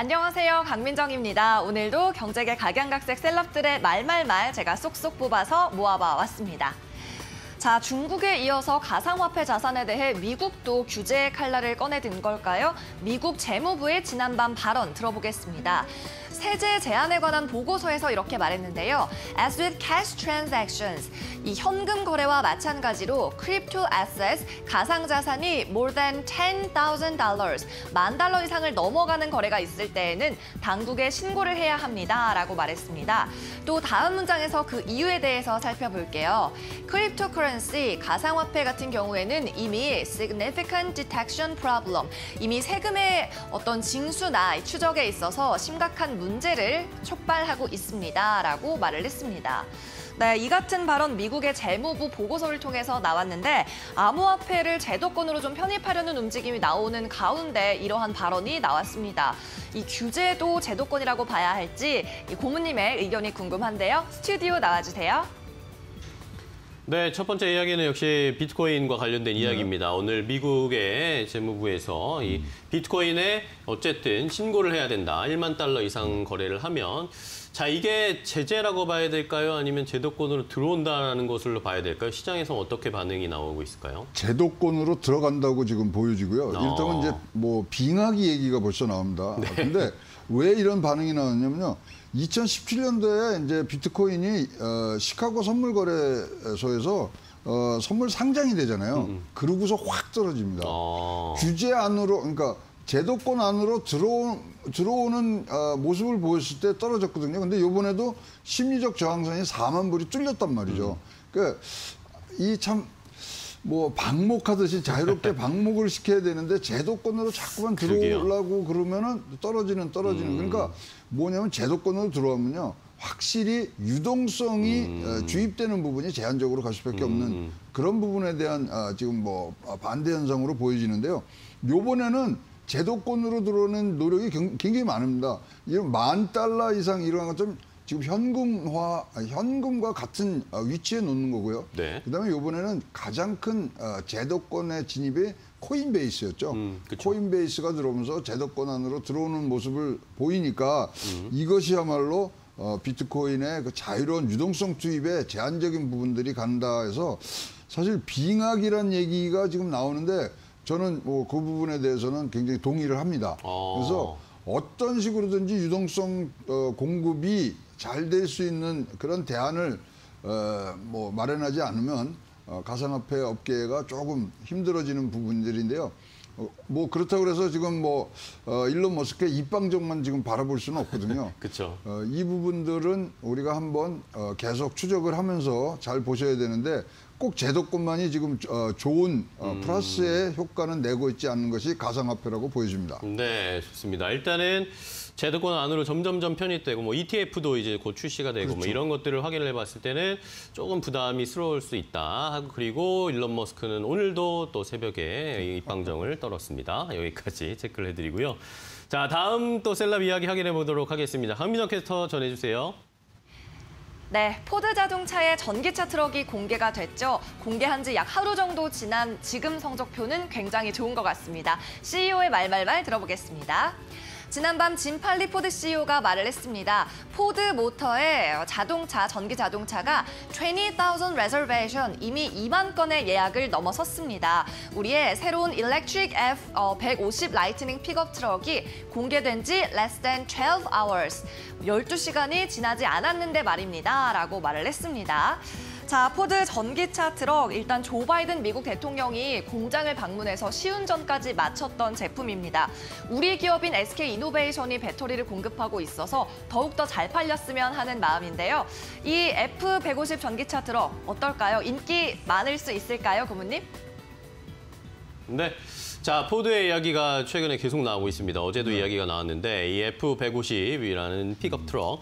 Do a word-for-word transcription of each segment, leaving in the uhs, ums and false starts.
안녕하세요. 강민정입니다. 오늘도 경제계 각양각색 셀럽들의 말말말 제가 쏙쏙 뽑아서 모아봐 왔습니다. 자, 중국에 이어서 가상화폐 자산에 대해 미국도 규제의 칼날을 꺼내든 걸까요? 미국 재무부의 지난밤 발언 들어보겠습니다. 세제 제한에 관한 보고서에서 이렇게 말했는데요. As with cash transactions, 이 현금 거래와 마찬가지로 crypto assets, 가상자산이 more than ten thousand dollars, 만 달러 이상을 넘어가는 거래가 있을 때에는 당국에 신고를 해야 합니다라고 말했습니다. 또 다음 문장에서 그 이유에 대해서 살펴볼게요. cryptocurrency, 가상화폐 같은 경우에는 이미 significant detection problem, 이미 세금의 어떤 징수나 추적에 있어서 심각한 문제를 촉발하고 있습니다라고 말을 했습니다. 네, 이 같은 발언 미국의 재무부 보고서를 통해서 나왔는데 암호화폐를 제도권으로 좀 편입하려는 움직임이 나오는 가운데 이러한 발언이 나왔습니다. 이 규제도 제도권이라고 봐야 할지 이 고문님의 의견이 궁금한데요. 스튜디오 나와주세요. 네, 첫 번째 이야기는 역시 비트코인과 관련된 네. 이야기입니다. 오늘 미국의 재무부에서 이 비트코인에 어쨌든 신고를 해야 된다. 일만 달러 이상 거래를 하면 자, 이게 제재라고 봐야 될까요? 아니면 제도권으로 들어온다는 것으로 봐야 될까요? 시장에서 어떻게 반응이 나오고 있을까요? 제도권으로 들어간다고 지금 보여지고요. 어. 일단은 이제 뭐 빙하기 얘기가 벌써 나옵니다. 네. 근데 왜 이런 반응이 나왔냐면요. 이천십칠 년도에 이제 비트코인이 어, 시카고 선물거래소에서 어, 선물 상장이 되잖아요. 음. 그러고서 확 떨어집니다. 어. 규제 안으로, 그러니까 제도권 안으로 들어오, 들어오는 어, 모습을 보였을 때 떨어졌거든요. 근데 이번에도 심리적 저항선이 사만 불이 뚫렸단 말이죠. 음. 그러니까 이 참 뭐 방목하듯이 자유롭게 방목을 시켜야 되는데 제도권으로 자꾸만 들어오려고 그러면은 떨어지는 떨어지는. 음. 그러니까 뭐냐면 제도권으로 들어오면요. 확실히 유동성이 음. 주입되는 부분이 제한적으로 갈 수밖에 없는 음. 그런 부분에 대한 지금 뭐 반대 현상으로 보여지는데요. 요번에는 제도권으로 들어오는 노력이 굉장히 많습니다. 이런 만 달러 이상 이런 것좀 지금 현금화, 현금과 같은 위치에 놓는 거고요. 네. 그다음에 이번에는 가장 큰 제도권의 진입이 코인베이스였죠. 음, 코인베이스가 들어오면서 제도권 안으로 들어오는 모습을 보이니까 음. 이것이야말로 비트코인의 그 자유로운 유동성 투입에 제한적인 부분들이 간다 해서 사실 빙하기란 얘기가 지금 나오는데 저는 뭐 그 부분에 대해서는 굉장히 동의를 합니다. 어. 그래서 어떤 식으로든지 유동성 어, 공급이 잘 될 수 있는 그런 대안을 어, 뭐 마련하지 않으면 어, 가상화폐 업계가 조금 힘들어지는 부분들인데요. 어, 뭐 그렇다고 해서 지금 뭐 어, 일론 머스크의 입방정만 지금 바라볼 수는 없거든요. 그렇죠. 어, 이 부분들은 우리가 한번 어, 계속 추적을 하면서 잘 보셔야 되는데 꼭 제도권만이 지금 어, 좋은 어, 플러스의 효과는 내고 있지 않는 것이 가상화폐라고 보여집니다. 네, 좋습니다. 일단은 제도권 안으로 점점점 편입되고 뭐 이티에프도 이제 곧 출시가 되고 그렇죠. 뭐 이런 것들을 확인을 해봤을 때는 조금 부담이스러울 수 있다 하고 그리고 일론 머스크는 오늘도 또 새벽에 입방정을 떨었습니다. 여기까지 체크를 해드리고요. 자, 다음 또 셀럽 이야기 확인해 보도록 하겠습니다. 강민정 캐스터 전해주세요. 네, 포드 자동차의 전기차 트럭이 공개가 됐죠. 공개한 지 약 하루 정도 지난 지금 성적표는 굉장히 좋은 것 같습니다. 씨이오의 말말말 들어보겠습니다. 지난밤 짐 팔리 포드 씨이오가 말을 했습니다. 포드 모터의 자동차, 전기 자동차가 이십 thousand reservation, 이미 이만 건의 예약을 넘어섰습니다. 우리의 새로운 Electric F 백오십 라이트닝 픽업 트럭이 공개된 지 less than twelve hours, 열두 시간이 지나지 않았는데 말입니다. 라고 말을 했습니다. 자, 포드 전기차 트럭, 일단 조 바이든 미국 대통령이 공장을 방문해서 시운전까지 마쳤던 제품입니다. 우리 기업인 에스케이이노베이션이 배터리를 공급하고 있어서 더욱더 잘 팔렸으면 하는 마음인데요. 이 에프 백오십 전기차 트럭 어떨까요? 인기 많을 수 있을까요, 고문님? 네. 자, 포드의 이야기가 최근에 계속 나오고 있습니다. 어제도 네. 이야기가 나왔는데 이 에프 백오십이라는 픽업 트럭.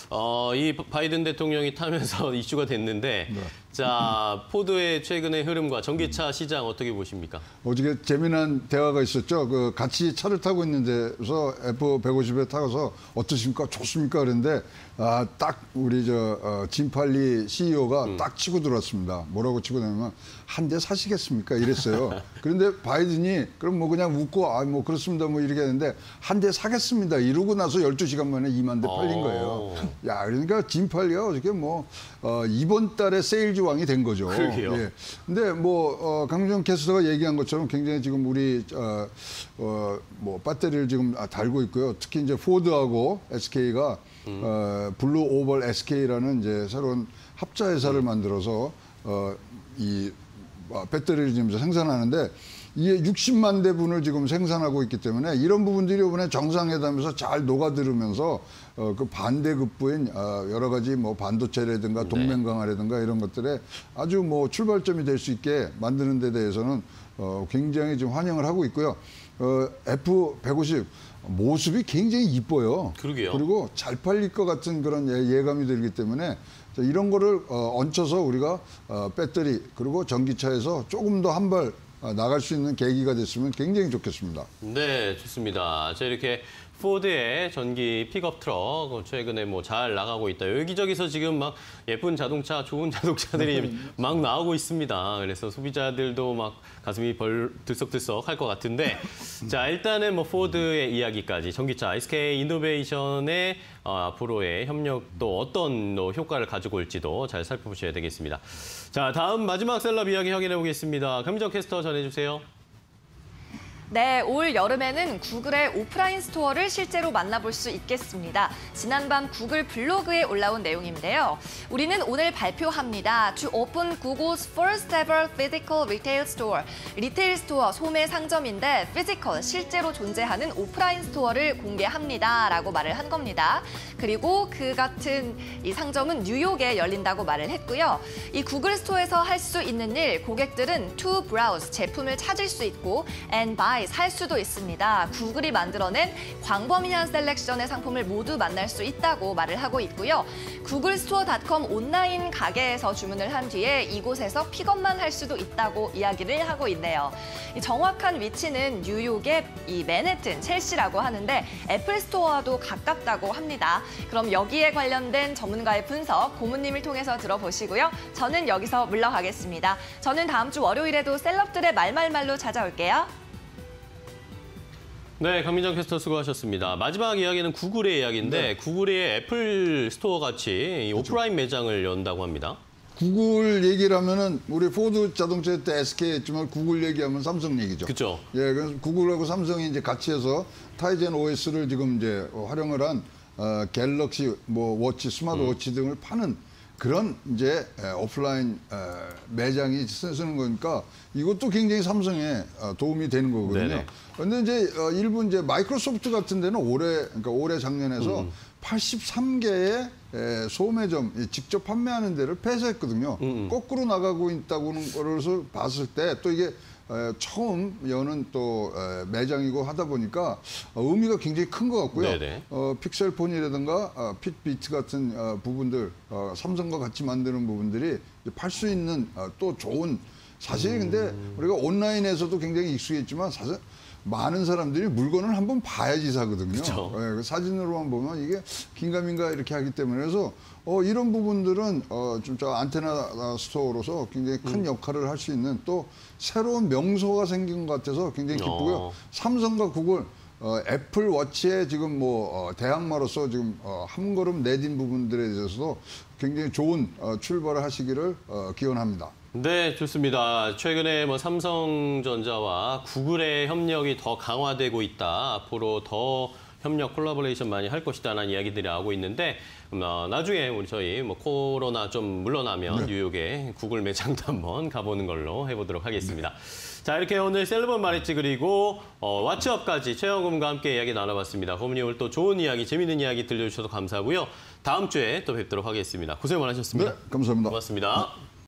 어, 이 바이든 대통령이 타면서 이슈가 됐는데 네. 자, 포드의 최근의 흐름과 전기차 시장 어떻게 보십니까? 어저께 재미난 대화가 있었죠. 그 같이 차를 타고 있는데서 에프 백오십에 타서 어떠십니까? 좋습니까? 그런데 아, 딱 우리 저 어, 진팔리 씨이오가 음. 딱 치고 들어왔습니다. 뭐라고 치고 들어오면 한 대 사시겠습니까? 이랬어요. 그런데 바이든이 그럼 뭐 그냥 웃고 아 뭐 그렇습니다 뭐 이렇게 했는데 한 대 사겠습니다. 이러고 나서 열두 시간 만에 이만 대 팔린 거예요. 오. 야, 그러니까 진팔리가 어저께 뭐 어, 이번 달에 세일즈 왕이 된 거죠. 그러게요. 예. 근데 뭐 어, 강민정 캐스터가 얘기한 것처럼 굉장히 지금 우리 어, 어, 뭐 배터리를 지금 달고 있고요. 특히 이제 포드하고 에스케이가 음. 어, 블루 오벌 에스케이라는 이제 새로운 합자 회사를 만들어서 어, 이 어, 배터리를 지금 생산하는데 이게 육십만 대분을 지금 생산하고 있기 때문에 이런 부분들이 이번에 정상회담에서 잘 녹아들으면서 어, 그 반대급부인 어, 여러 가지 뭐 반도체라든가 동맹 강화라든가 이런 것들에 아주 뭐 출발점이 될 수 있게 만드는 데 대해서는 어, 굉장히 좀 환영을 하고 있고요. 어, 에프 백오십 모습이 굉장히 이뻐요. 그러게요. 그리고 잘 팔릴 것 같은 그런 예, 예감이 들기 때문에 자, 이런 거를 어, 얹혀서 우리가 어, 배터리 그리고 전기차에서 조금 더 한 발 나갈 수 있는 계기가 됐으면 굉장히 좋겠습니다. 네, 좋습니다. 자, 이렇게 포드의 전기 픽업 트럭 최근에 뭐 잘 나가고 있다. 여기저기서 지금 막 예쁜 자동차, 좋은 자동차들이 막 나오고 있습니다. 그래서 소비자들도 막 가슴이 벌 들썩들썩 할 것 같은데 자, 일단은 뭐 포드의 이야기까지 전기차 에스케이 이노베이션의 어, 앞으로의 협력도 어떤 뭐 효과를 가지고 올지도 잘 살펴보셔야 되겠습니다. 자, 다음 마지막 셀럽 이야기 확인해 보겠습니다. 강민정 캐스터 전해주세요. 네, 올 여름에는 구글의 오프라인 스토어를 실제로 만나볼 수 있겠습니다. 지난밤 구글 블로그에 올라온 내용인데요. 우리는 오늘 발표합니다. To open Google's first ever physical retail store. 리테일 스토어, 소매 상점인데 피지컬, 실제로 존재하는 오프라인 스토어를 공개합니다. 라고 말을 한 겁니다. 그리고 그 같은 이 상점은 뉴욕에 열린다고 말을 했고요. 이 구글 스토어에서 할 수 있는 일, 고객들은 to browse, 제품을 찾을 수 있고 and buy, 살 수도 있습니다. 구글이 만들어낸 광범위한 셀렉션의 상품을 모두 만날 수 있다고 말을 하고 있고요. 구글 스토어 닷컴 온라인 가게에서 주문을 한 뒤에 이곳에서 픽업만 할 수도 있다고 이야기를 하고 있네요. 이 정확한 위치는 뉴욕의 이 맨해튼, 첼시라고 하는데 애플 스토어와도 가깝다고 합니다. 그럼 여기에 관련된 전문가의 분석, 고문님을 통해서 들어보시고요. 저는 여기서 물러가겠습니다. 저는 다음 주 월요일에도 셀럽들의 말말말로 찾아올게요. 네, 강민정 캐스터 수고하셨습니다. 마지막 이야기는 구글의 이야기인데 네. 구글의 애플 스토어 같이 이 오프라인 매장을 연다고 합니다. 구글 얘기를 하면은 우리 포드 자동차 때 에스케이 했지만 구글 얘기하면 삼성 얘기죠. 그렇죠. 예, 그래서 구글하고 삼성이 이제 같이 해서 타이젠 오에스를 지금 이제 활용을 한 어, 갤럭시 뭐 워치, 스마트워치 음. 등을 파는 그런 이제 오프라인 매장이 쓰는 거니까 이것도 굉장히 삼성에 도움이 되는 거거든요. 그런데 이제 일부 이제 마이크로소프트 같은 데는 올해 그러니까 올해 작년에서 음. 팔십삼 개의 소매점 직접 판매하는 데를 폐쇄했거든요. 음. 거꾸로 나가고 있다고는 거를 봤을 때 또 이게 처음 여는 또 매장이고 하다 보니까 의미가 굉장히 큰 것 같고요. 어, 픽셀폰이라든가 어, 핏비트 같은 어, 부분들 어, 삼성과 같이 만드는 부분들이 팔 수 있는 어, 또 좋은 사실 음. 근데 우리가 온라인에서도 굉장히 익숙했지만 사실 많은 사람들이 물건을 한번 봐야지 사거든요. 네, 사진으로만 보면 이게 긴가민가 이렇게 하기 때문에 그래서 어, 이런 부분들은 어, 좀 저 안테나 스토어로서 굉장히 큰 음. 역할을 할 수 있는 또 새로운 명소가 생긴 것 같아서 굉장히 기쁘고요. 어. 삼성과 구글, 어, 애플 워치의 지금 뭐 어, 대항마로서 지금 어, 한 걸음 내딘 부분들에 대해서도 굉장히 좋은 어, 출발을 하시기를 어, 기원합니다. 네, 좋습니다. 최근에 뭐 삼성전자와 구글의 협력이 더 강화되고 있다. 앞으로 더 협력 콜라보레이션 많이 할 것이다라는 이야기들이 나오고 있는데 어, 나중에 우리 저희 뭐 코로나 좀 물러나면 네. 뉴욕에 구글 매장도 한번 가보는 걸로 해보도록 하겠습니다. 네. 자, 이렇게 오늘 셀럽은 말했지 그리고 어, 왓츠업까지 최영금과 함께 이야기 나눠봤습니다. 고문님 오늘 또 좋은 이야기, 재미있는 이야기 들려주셔서 감사하고요. 다음 주에 또 뵙도록 하겠습니다. 고생 많으셨습니다. 네, 감사합니다. 고맙습니다.